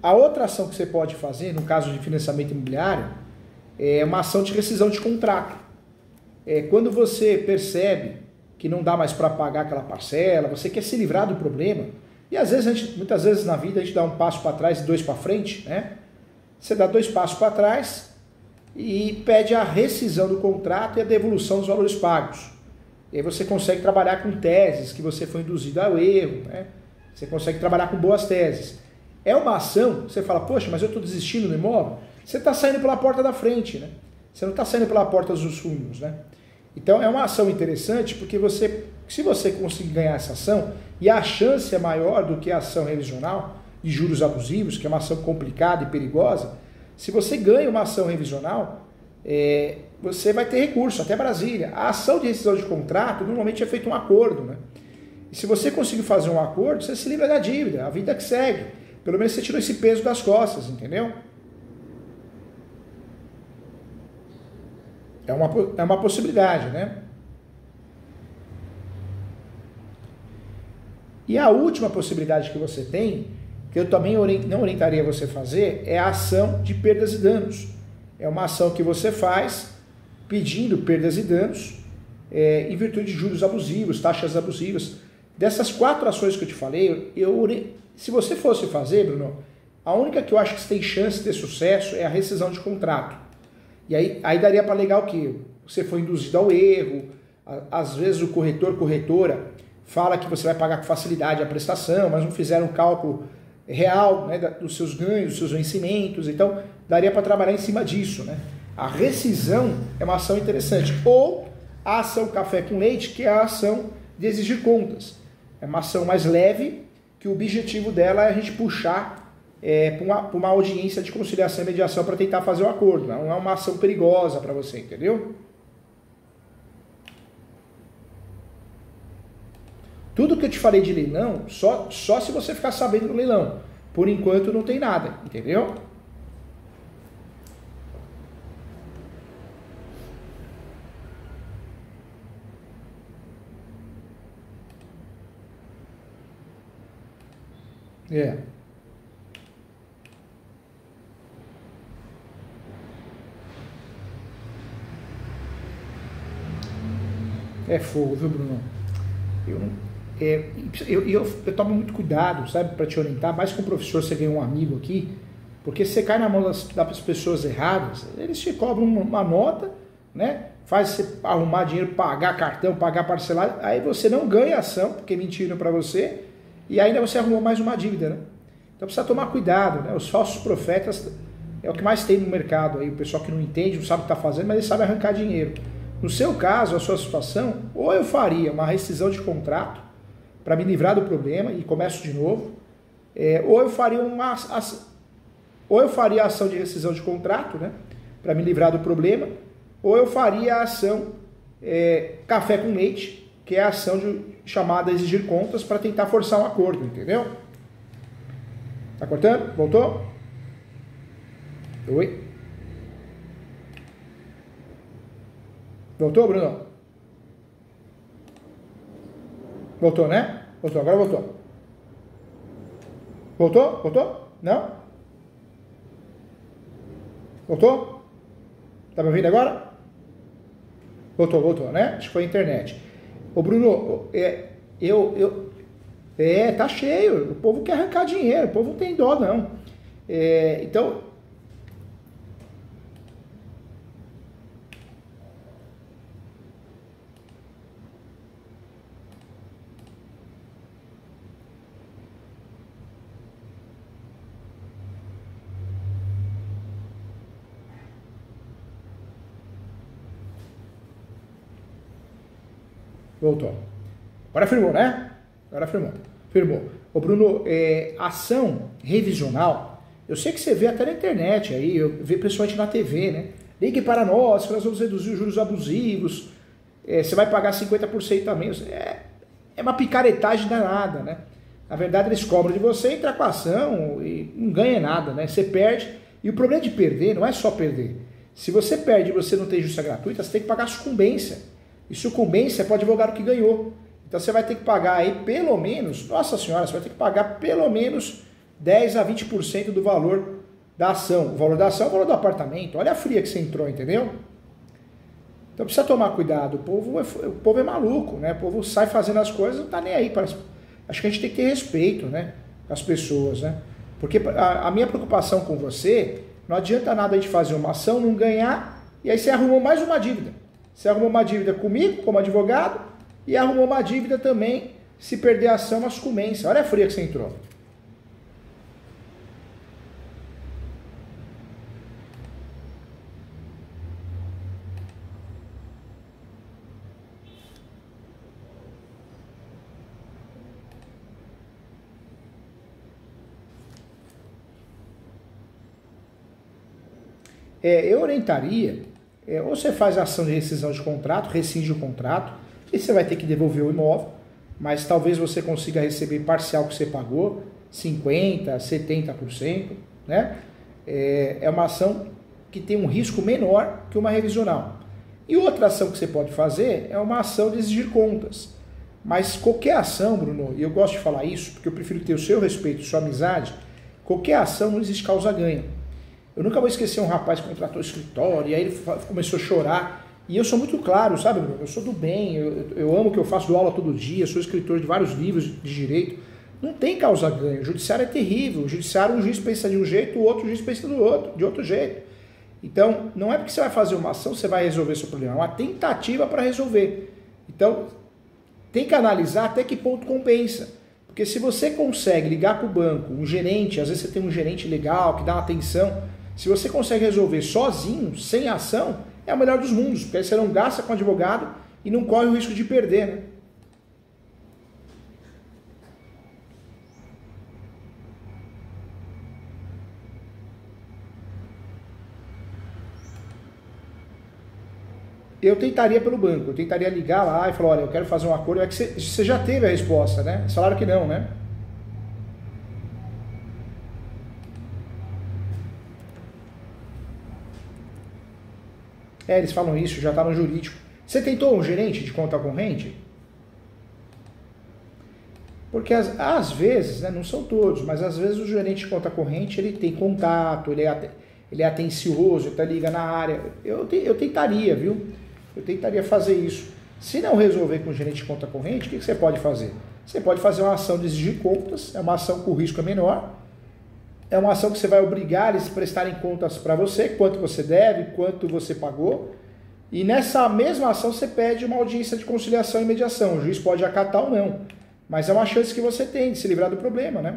a outra ação que você pode fazer, no caso de financiamento imobiliário, é uma ação de rescisão de contrato. Quando você percebe que não dá mais para pagar aquela parcela, você quer se livrar do problema, e às vezes muitas vezes na vida a gente dá um passo para trás e 2 para frente, né? Você dá 2 passos para trás e pede a rescisão do contrato e a devolução dos valores pagos. E aí você consegue trabalhar com teses que você foi induzido ao erro, né? Você consegue trabalhar com boas teses. É uma ação, você fala, poxa, mas eu estou desistindo do imóvel. Você está saindo pela porta da frente, né? Você não está saindo pela porta dos fundos, né? Então é uma ação interessante porque se você conseguir ganhar essa ação, e a chance é maior do que a ação revisional de juros abusivos, que é uma ação complicada e perigosa, se você ganha uma ação revisional, você vai ter recurso até Brasília. A ação de rescisão de contrato, normalmente é feito um acordo, né? E se você conseguir fazer um acordo, você se livra da dívida, a vida que segue. Pelo menos você tirou esse peso das costas, entendeu? É uma possibilidade, né? E a última possibilidade que você tem, que eu também não orientaria você a fazer, é a ação de perdas e danos. É uma ação que você faz pedindo perdas e danos em virtude de juros abusivos, taxas abusivas. Dessas 4 ações que eu te falei, se você fosse fazer, Bruno, a única que eu acho que você tem chance de ter sucesso é a rescisão de contrato. E aí daria para alegar o quê? Você foi induzido ao erro, às vezes o corretora fala que você vai pagar com facilidade a prestação, mas não fizeram um cálculo real, né, dos seus ganhos, dos seus vencimentos, então daria para trabalhar em cima disso, né? A rescisão é uma ação interessante. Ou a ação café com leite, que é a ação de exigir contas. É uma ação mais leve, que o objetivo dela é a gente puxar para uma audiência de conciliação e mediação para tentar fazer o acordo. Não é uma ação perigosa para você, entendeu? Tudo que eu te falei de leilão, só se você ficar sabendo do leilão. Por enquanto não tem nada, entendeu? É fogo, viu, Bruno? Eu tomo muito cuidado, sabe, para te orientar, mais que um professor, você ganha um amigo aqui, porque se você cai na mão das pessoas erradas, eles te cobram uma nota, né? Faz você arrumar dinheiro, pagar cartão, pagar parcelado, aí você não ganha ação, porque mentiram para você, e ainda você arrumou mais uma dívida, né? Então precisa tomar cuidado, né? Os falsos profetas é o que mais tem no mercado aí, o pessoal que não entende, não sabe o que está fazendo, mas ele sabe arrancar dinheiro. No seu caso, a sua situação, ou eu faria uma rescisão de contrato para me livrar do problema e começo de novo, ou eu faria a ação de rescisão de contrato, né, para me livrar do problema, ou eu faria a ação café com leite, que é a ação chamada exigir contas para tentar forçar um acordo, entendeu? Tá cortando? Voltou? Oi? Voltou, Bruno? Voltou, né? Voltou, agora voltou. Voltou? Voltou? Não? Voltou? Tá me ouvindo agora? Voltou, né? Acho que foi a internet. Ô, Bruno, tá cheio. O povo quer arrancar dinheiro, o povo não tem dó, não. Então... Voltou. Agora firmou, né? Agora firmou. Ô Bruno, ação revisional, eu sei que você vê até na internet aí, eu vejo principalmente na TV, né? Ligue para nós, que nós vamos reduzir os juros abusivos, você vai pagar 50% também. É uma picaretagem danada, né? Na verdade, eles cobram de você, entra com a ação e não ganha nada, né? Você perde. E o problema de perder não é só perder. Se você perde e você não tem justiça gratuita, você tem que pagar sucumbência. E sucumbência é para o advogado que ganhou. Então você vai ter que pagar aí pelo menos, nossa senhora, você vai ter que pagar pelo menos 10 a 20% do valor da ação. O valor da ação é o valor do apartamento. Olha a fria que você entrou, entendeu? Então precisa tomar cuidado. O povo é maluco, né? O povo sai fazendo as coisas, não tá nem aí. Acho que a gente tem que ter respeito, né? Com as pessoas, né? Porque a minha preocupação com você, não adianta nada a gente fazer uma ação, não ganhar, e aí você arrumou mais uma dívida. Você arrumou uma dívida comigo, como advogado, e arrumou uma dívida também, se perder a ação, uma sucumbência. Olha a fria que você entrou. Eu orientaria, ou você faz a ação de rescisão de contrato, rescinde o contrato, e você vai ter que devolver o imóvel, mas talvez você consiga receber parcial que você pagou, 50%, 70%, né? É uma ação que tem um risco menor que uma revisional. E outra ação que você pode fazer é uma ação de exigir contas. Mas qualquer ação, Bruno, e eu gosto de falar isso, porque eu prefiro ter o seu respeito, sua amizade, qualquer ação não existe causa-ganha. Eu nunca vou esquecer um rapaz que contratou o escritório, e aí ele começou a chorar. E eu sou muito claro, sabe, Bruno? Eu sou do bem, eu amo o que eu faço, dou aula todo dia, sou escritor de vários livros de direito. Não tem causa-ganha. O judiciário é terrível. O judiciário, um juiz pensa de um jeito, o outro juiz pensa de outro jeito. Então, não é porque você vai fazer uma ação, você vai resolver seu problema. É uma tentativa para resolver. Então, tem que analisar até que ponto compensa. Porque se você consegue ligar para o banco, um gerente, às vezes você tem um gerente legal que dá uma atenção, se você consegue resolver sozinho, sem ação, é o melhor dos mundos, porque aí você não gasta com advogado e não corre o risco de perder, né? Eu tentaria pelo banco, eu tentaria ligar lá e falar, olha, eu quero fazer um acordo. É que você já teve a resposta, né? Eles falaram que não, né? Eles falam isso, já está no jurídico. Você tentou um gerente de conta corrente? Porque às vezes, né, não são todos, mas às vezes o gerente de conta corrente ele tem contato, ele é atencioso, ele liga na área. Eu tentaria, viu? Eu tentaria fazer isso. Se não resolver com o gerente de conta corrente, o que você pode fazer? Você pode fazer uma ação de exigir contas, é uma ação que o risco é menor, é uma ação que você vai obrigar eles a prestarem contas para você, quanto você deve, quanto você pagou, e nessa mesma ação você pede uma audiência de conciliação e mediação. O juiz pode acatar ou não, mas é uma chance que você tem de se livrar do problema, né?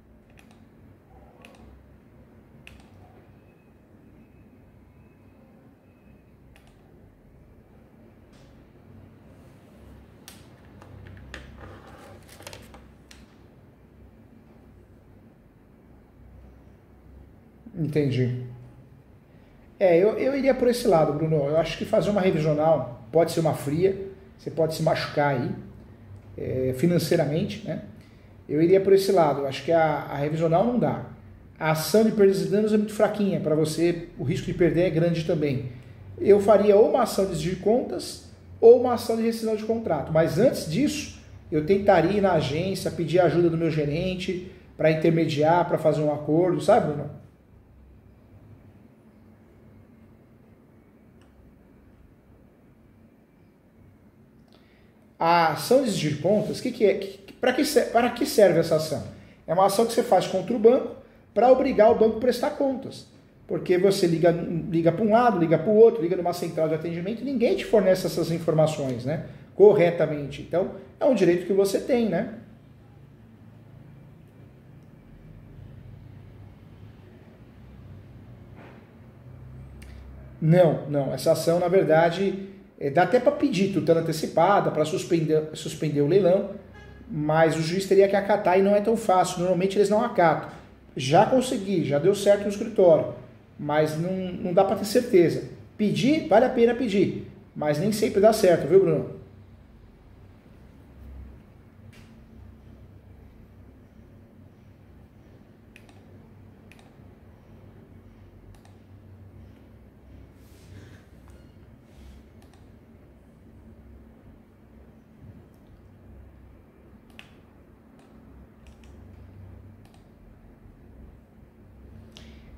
Entendi. Eu iria por esse lado, Bruno. Eu acho que fazer uma revisional pode ser uma fria, você pode se machucar aí, financeiramente, né? Eu iria por esse lado. Eu acho que a revisional não dá. A ação de perdas e danos é muito fraquinha. Para você, o risco de perder é grande também. Eu faria ou uma ação de exigir contas ou uma ação de rescisão de contrato. Mas antes disso, eu tentaria ir na agência, pedir a ajuda do meu gerente para intermediar, para fazer um acordo, sabe, Bruno? A ação de exigir contas, para que serve essa ação? É uma ação que você faz contra o banco para obrigar o banco a prestar contas. Porque você liga para um lado, liga para o outro, liga numa central de atendimento e ninguém te fornece essas informações, né? Corretamente. Então, é um direito que você tem, né? Não. Essa ação, na verdade, dá até para pedir tutela antecipada, para suspender o leilão, mas o juiz teria que acatar e não é tão fácil. Normalmente eles não acatam. Já consegui, já deu certo no escritório, mas não dá para ter certeza. Pedir, vale a pena pedir, mas nem sempre dá certo, viu, Bruno?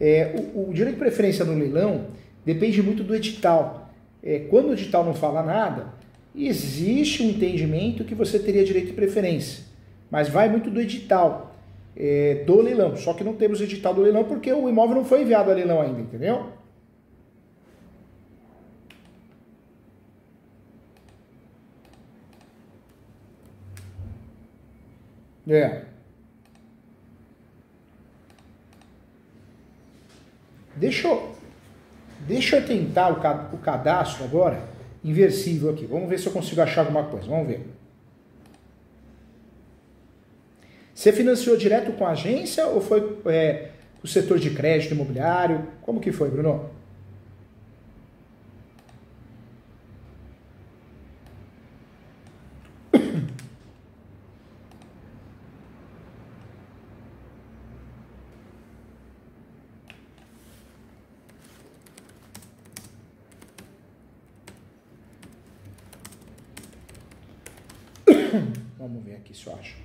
O direito de preferência no leilão depende muito do edital. Quando o edital não fala nada, existe um entendimento que você teria direito de preferência, mas vai muito do edital do leilão. Só que não temos o edital do leilão porque o imóvel não foi enviado a leilão ainda, entendeu? Deixa eu tentar o cadastro agora, inversível aqui. Vamos ver se eu consigo achar alguma coisa. Vamos ver. Você financiou direto com a agência ou foi o setor de crédito imobiliário? Como que foi, Bruno? Vamos ver aqui se eu acho.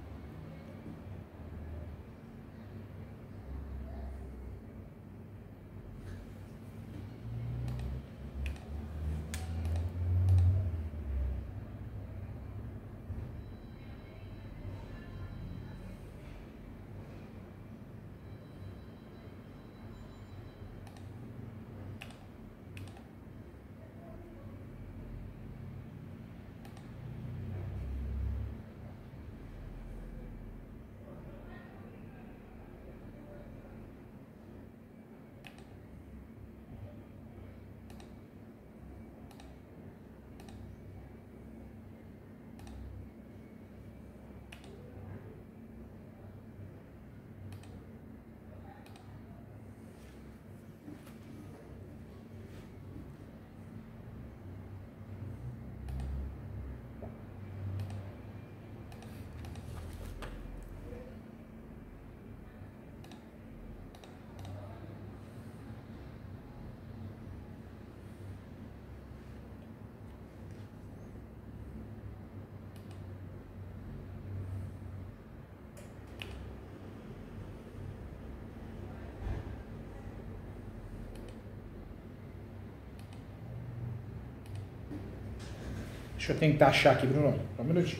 Deixa eu tentar achar aqui, Bruno. Só um minutinho.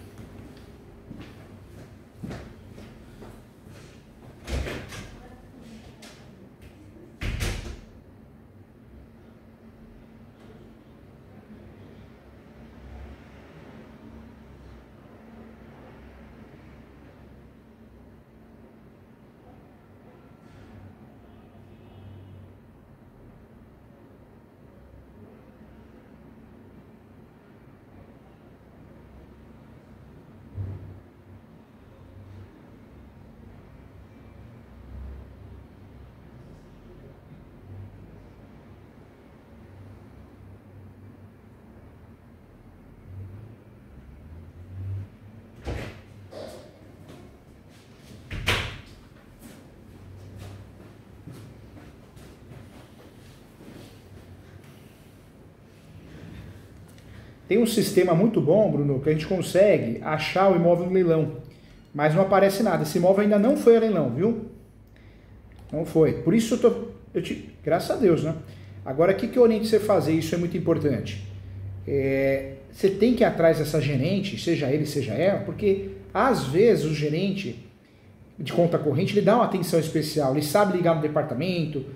Tem um sistema muito bom, Bruno, que a gente consegue achar o imóvel no leilão, mas não aparece nada. Esse imóvel ainda não foi a leilão, viu? Não foi. Por isso graças a Deus, né? Agora, o que eu oriento você a fazer? Isso é muito importante. Você tem que ir atrás dessa gerente, seja ele, seja ela, porque às vezes o gerente de conta corrente, ele dá uma atenção especial, ele sabe ligar no departamento.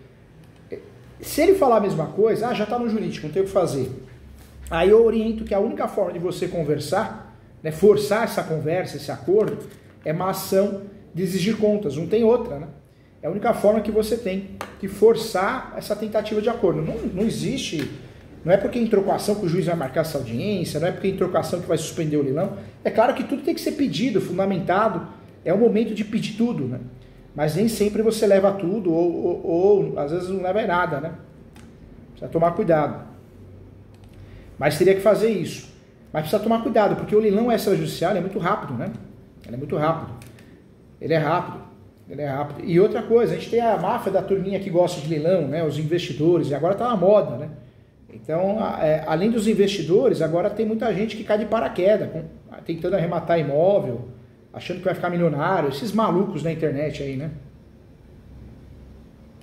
Se ele falar a mesma coisa, já está no jurídico, não tem o que fazer. Aí eu oriento que a única forma de você conversar, né, forçar essa conversa, esse acordo, é uma ação de exigir contas, não tem outra, né? É a única forma que você tem de forçar essa tentativa de acordo. Não existe, não é porque entrou com a ação que o juiz vai marcar essa audiência, não é porque entrou com a ação que vai suspender o leilão. É claro que tudo tem que ser pedido, fundamentado, é o momento de pedir tudo, né? Mas nem sempre você leva tudo, ou às vezes não leva nada, né? Precisa tomar cuidado. Mas teria que fazer isso. Mas precisa tomar cuidado, porque o leilão extrajudicial é muito rápido, né? Ele é muito rápido. Ele é rápido. E outra coisa, a gente tem a máfia da turminha que gosta de leilão, né? Os investidores, e agora tá na moda, né? Então, além dos investidores, agora tem muita gente que cai de paraquedas, tentando arrematar imóvel, achando que vai ficar milionário. Esses malucos na internet aí, né?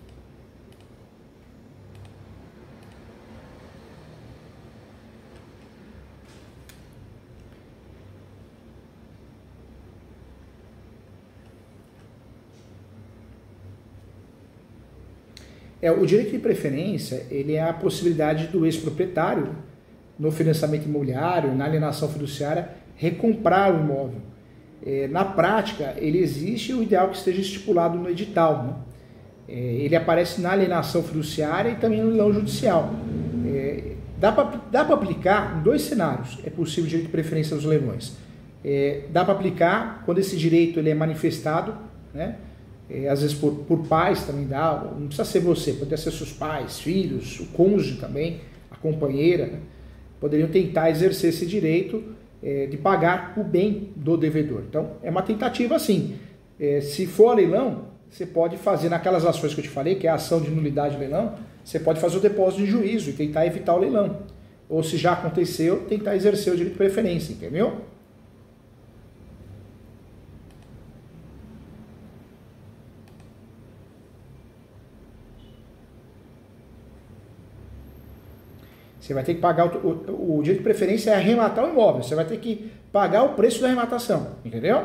O direito de preferência, ele é a possibilidade do ex-proprietário, no financiamento imobiliário, na alienação fiduciária, recomprar o imóvel. Na prática, ele existe, o ideal que esteja estipulado no edital, né? Ele aparece na alienação fiduciária e também no leilão judicial. Dá para aplicar em 2 cenários, é possível o direito de preferência dos leilões. Dá para aplicar quando esse direito ele é manifestado, né? Às vezes por pais também dá, não precisa ser você, pode ser seus pais, filhos, o cônjuge também, a companheira, né? Poderiam tentar exercer esse direito de pagar o bem do devedor. Então, é uma tentativa assim. Se for leilão, você pode fazer naquelas ações que eu te falei, que é a ação de nulidade de leilão, você pode fazer o depósito de juízo e tentar evitar o leilão. Ou se já aconteceu, tentar exercer o direito de preferência, entendeu? Você vai ter que pagar o direito de preferência é arrematar o imóvel. Você vai ter que pagar o preço da arrematação, entendeu?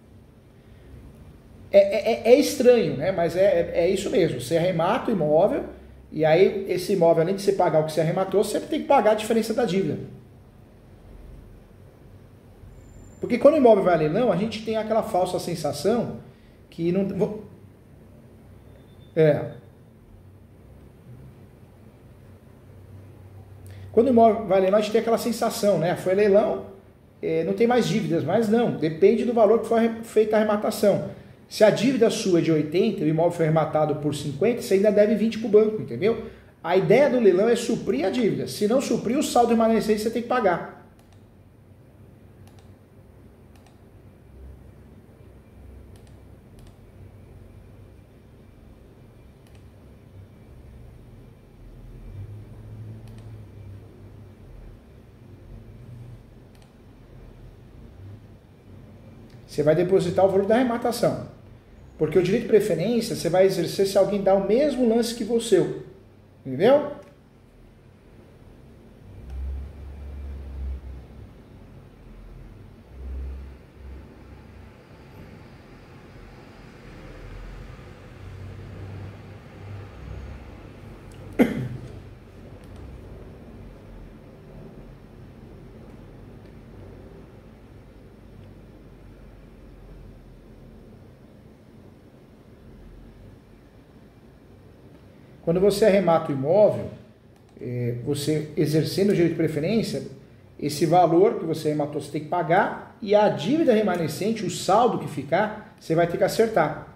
É estranho, né? Mas é isso mesmo. Você arremata o imóvel e aí esse imóvel, além de você pagar o que você arrematou, você tem que pagar a diferença da dívida. Porque quando o imóvel vai a leilão, a gente tem aquela falsa sensação que não... Quando o imóvel vai a leilão, a gente tem aquela sensação, né? Foi leilão, não tem mais dívidas, mas não, depende do valor que foi feita a arrematação. Se a dívida sua é de 80 e o imóvel foi arrematado por 50, você ainda deve 20 para o banco, entendeu? A ideia do leilão é suprir a dívida. Se não suprir, o saldo remanescente você tem que pagar. Você vai depositar o valor da arrematação. Porque o direito de preferência você vai exercer se alguém dá o mesmo lance que você. Entendeu? Quando você arremata o imóvel, você exercendo o direito de preferência, esse valor que você arrematou você tem que pagar e a dívida remanescente, o saldo que ficar, você vai ter que acertar.